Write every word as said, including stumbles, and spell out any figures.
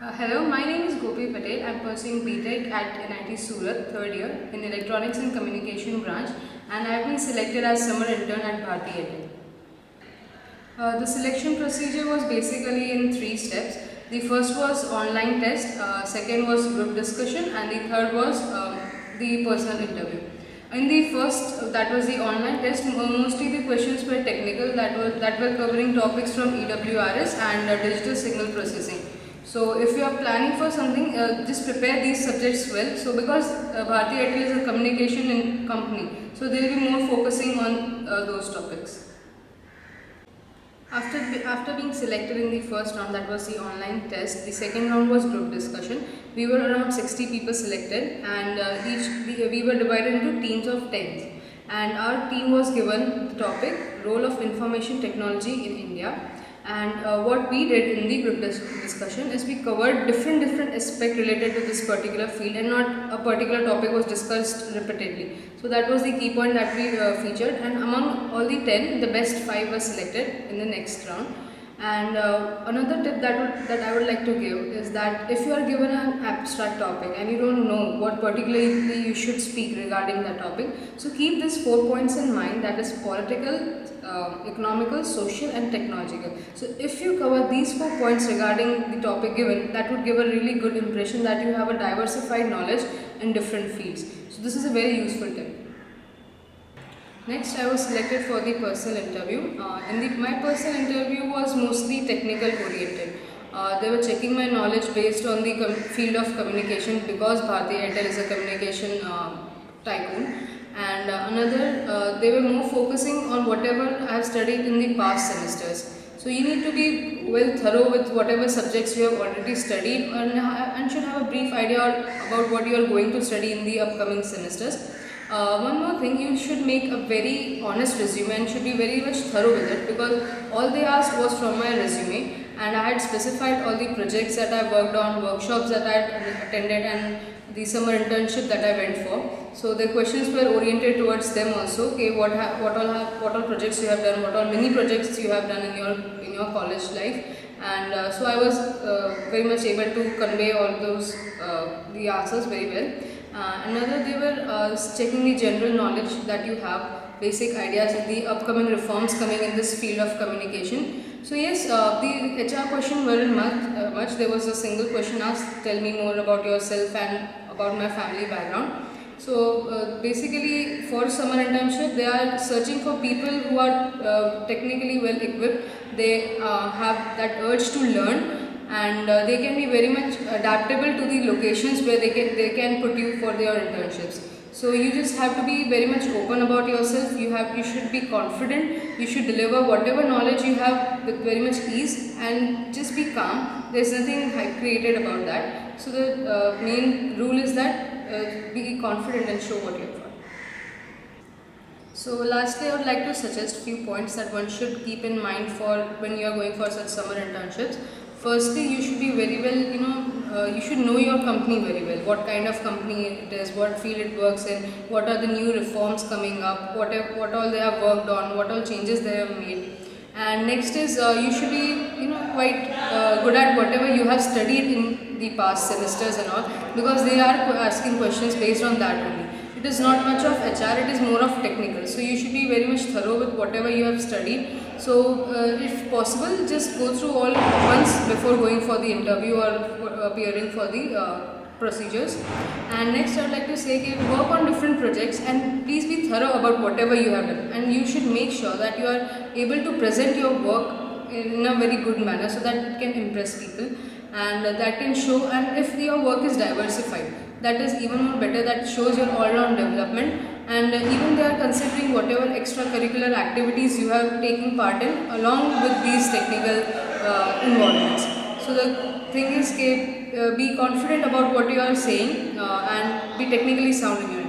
Uh, hello, my name is Gopi Patel. I am pursuing B Tech at N I T Surat, third year in Electronics and Communication branch, and I have been selected as summer intern at Bharti Airtel. Uh, the selection procedure was basically in three steps. The first was online test, uh, second was group discussion, and the third was um, the personal interview. In the first, uh, that was the online test, mostly the questions were technical, that, was, that were covering topics from E W R S and uh, digital signal processing. So if you are planning for something, uh, just prepare these subjects well. So because uh, Bharti Airtel is a communication in company, so they will be more focusing on uh, those topics. After, after being selected in the first round, that was the online test, the second round was group discussion. We were around sixty people selected, and uh, each we, we were divided into teams of ten. And our team was given the topic, role of information technology in India. And uh, what we did in the group dis discussion is we covered different different aspects related to this particular field, and not a particular topic was discussed repeatedly. So that was the key point that we uh, featured, and among all the ten, the best five were selected in the next round. And uh, another tip that would, that I would like to give is that if you are given an abstract topic and you don't know what particularly you should speak regarding that topic, so keep these four points in mind, that is political, uh, economical, social and technological. So if you cover these four points regarding the topic given, that would give a really good impression that you have a diversified knowledge in different fields. So this is a very useful tip. Next, I was selected for the personal interview. Uh, in the, my personal interview was mostly technical oriented. Uh, they were checking my knowledge based on the field of communication, because Bharti Airtel is a communication uh, tycoon. And uh, another, uh, they were more focusing on whatever I have studied in the past semesters. So you need to be well thorough with whatever subjects you have already studied, and, and should have a brief idea about what you are going to study in the upcoming semesters. Uh, one more thing, you should make a very honest resume and should be very much thorough with it, because all they asked was from my resume, and I had specified all the projects that I worked on, workshops that I had attended, and the summer internship that I went for. So the questions were oriented towards them also. Okay, what what all have, what all projects you have done, what all mini projects you have done in your in your college life, and uh, so I was uh, very much able to convey all those uh, the answers very well. Uh, another, they were uh, checking the general knowledge that you have, basic ideas of the upcoming reforms coming in this field of communication. So yes, uh, the H R question weren't much, uh, much. There was a single question asked, tell me more about yourself and about my family background. So uh, basically for summer internship, they are searching for people who are uh, technically well equipped. They uh, have that urge to learn, and uh, they can be very much adaptable to the locations where they can they can put you for their internships. So you just have to be very much open about yourself. You have you should be confident. You should deliver whatever knowledge you have with very much ease, and just be calm. There's nothing created about that. So the uh, main rule is that uh, be confident and show what you have got. So lastly, I would like to suggest few points that one should keep in mind for when you are going for such summer internships. Firstly, you should be very well, you know, uh, you should know your company very well, what kind of company it is, what field it works in, what are the new reforms coming up, what, have, what all they have worked on, what all changes they have made. And next is, uh, you should be, you know, quite uh, good at whatever you have studied in the past semesters and all, because they are asking questions based on that only. It is not much of H R, it is more of technical. So you should be very much thorough with whatever you have studied. So uh, if possible, just go through all once before going for the interview or for appearing for the uh, procedures. And next, I would like to say, okay, work on different projects and please be thorough about whatever you have done. And you should make sure that you are able to present your work in a very good manner, so that it can impress people, and uh, that can show. And if your work is diversified, that is even more better. That shows your all-round development, and uh, even they are considering whatever extracurricular activities you have taken part in along with these technical uh, involvements. So the thing is, uh, be confident about what you are saying uh, and be technically sound in your